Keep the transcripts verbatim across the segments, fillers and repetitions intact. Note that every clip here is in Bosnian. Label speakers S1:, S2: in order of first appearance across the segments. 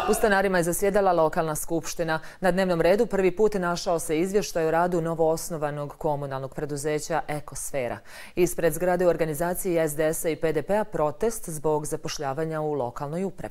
S1: U Stanarima je zasjedala lokalna skupština. Na dnevnom redu prvi put našao se izvještaj o radu novoosnovanog komunalnog preduzeća Ekosfera. Ispred zgrade u organizaciji S D S-a i P D P-a protest zbog zapošljavanja u lokalnoj upravi.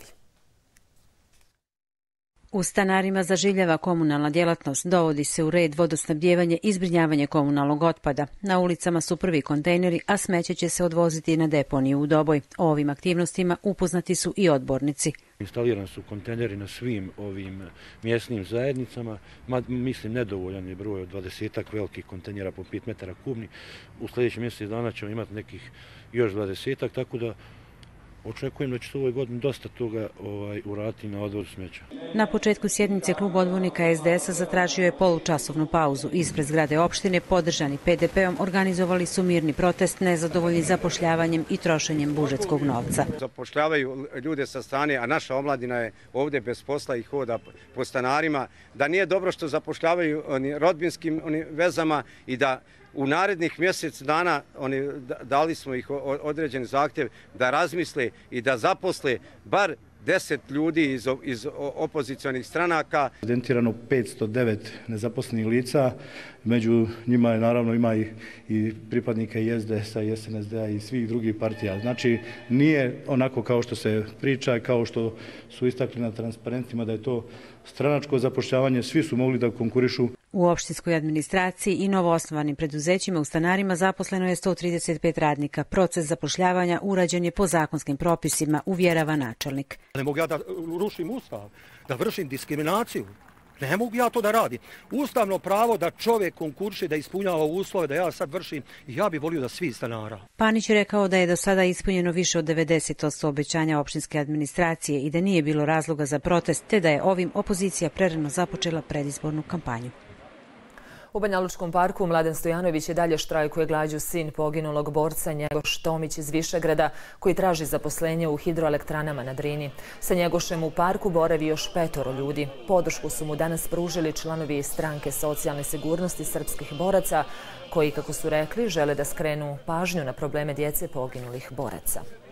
S2: U Stanarima zaživljava komunalna djelatnost, dovodi se u red vodosnabdijevanje i zbrinjavanje komunalnog otpada. Na ulicama su prvi kontejneri, a smeće će se odvoziti na deponiju u Doboj. O ovim aktivnostima upoznati su i odbornici.
S3: Instalirani su kontejneri na svim ovim mjesnim zajednicama, mislim nedovoljan je broj od dvadesetak velikih kontejnera po pet metara kubnih. U sljedećem mjesec dana ćemo imati nekih još dvadesetak, tako da očekujem da će se u ovoj godini dosta toga ovaj, uraditi na odvozu smeća.
S2: Na početku sjednice klub odbornika S D S-a zatražio je polučasovnu pauzu. Ispred zgrade opštine, podržani P D P-om, organizovali su mirni protest nezadovoljni zapošljavanjem i trošenjem budžetskog novca.
S4: Zapošljavaju ljude sa strane, a naša omladina je ovdje bez posla i hoda po Stanarima. Da nije dobro što zapošljavaju oni rodbinskim oni vezama i da u narednih mjesec dana oni, dali smo ih određeni zahtjev da razmisle i da zaposle bar deset ljudi iz, iz opozicionih stranaka.
S5: Evidentirano petsto devet nezaposlenih lica, među njima je naravno ima i, i pripadnika i S D S-a i S N S D-a i svih drugih partija. Znači nije onako kao što se priča, kao što su istakli na transparentima da je to stranačko zapošljavanje, svi su mogli da konkurišu.
S2: U opštinskoj administraciji i novoosnovanim preduzećima u Stanarima zaposleno je sto trideset pet radnika. Proces zapošljavanja urađen je po zakonskim propisima, uvjerava načelnik.
S6: Ne mogu ja da rušim ustav, da vršim diskriminaciju. Ne mogu ja to da radim. Ustavno pravo da čovjek konkurši, da ispunjava uslove, da ja sad vršim, ja bih volio da svi Stanara.
S2: Panić je rekao da je do sada ispunjeno više od devedeset posto obećanja opštinske administracije i da nije bilo razloga za protest, te da je ovim opozicija prerano započela predizbornu kampanju.
S1: U Banjalučkom parku Mladen Stojanović je dalje štrajkuje glađu sin poginulog borca Njegoš Tomić iz Višegrada, koji traži zaposlenje u hidroelektranama na Drini. Sa Njegošem u parku boravi još petoro ljudi. Podršku su mu danas pružili članovi stranke socijalne sigurnosti srpskih boraca, koji, kako su rekli, žele da skrenu pažnju na probleme djece poginulih boraca.